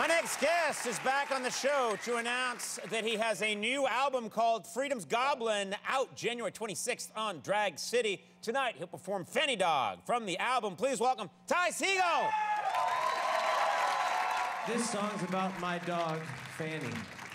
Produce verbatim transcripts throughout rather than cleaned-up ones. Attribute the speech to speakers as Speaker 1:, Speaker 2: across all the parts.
Speaker 1: My next guest is back on the show to announce that he has a new album called Freedom's Goblin, out January twenty-sixth on Drag City. Tonight, he'll perform Fanny Dog from the album. Please welcome Ty Segall.
Speaker 2: This song's about my dog, Fanny.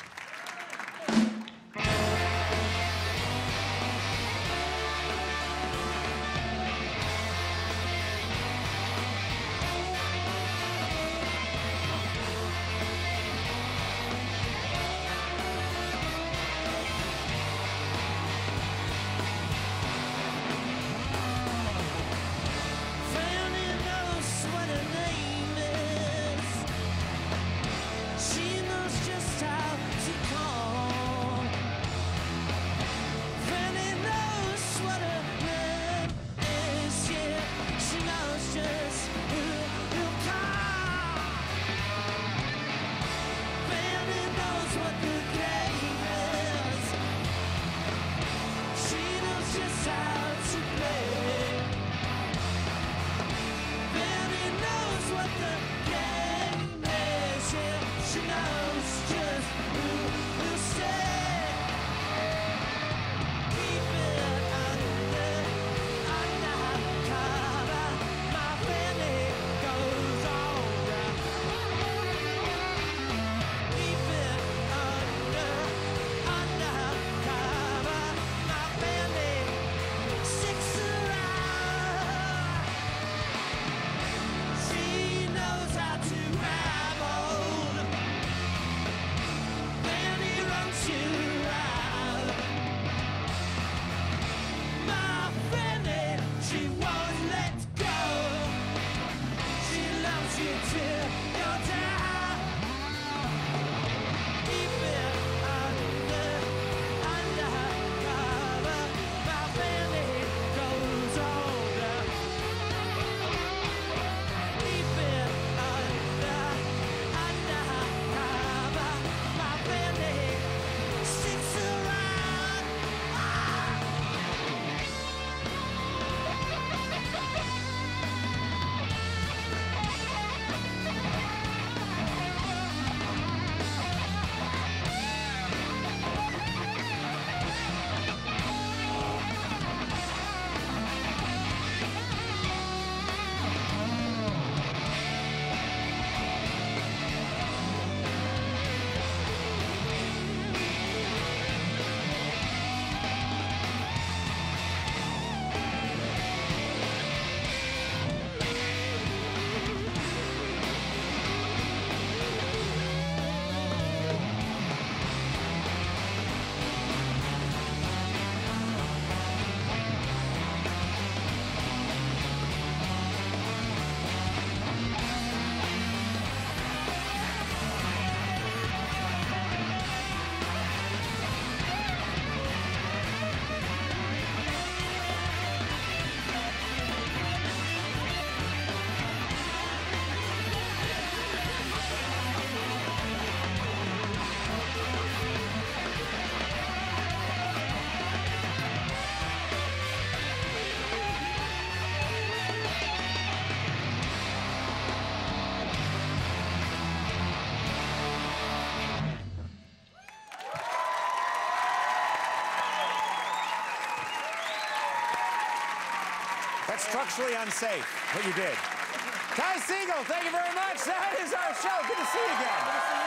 Speaker 1: That's structurally unsafe, what you did. Ty Segall, thank you very much. That is our show. Good to see you again.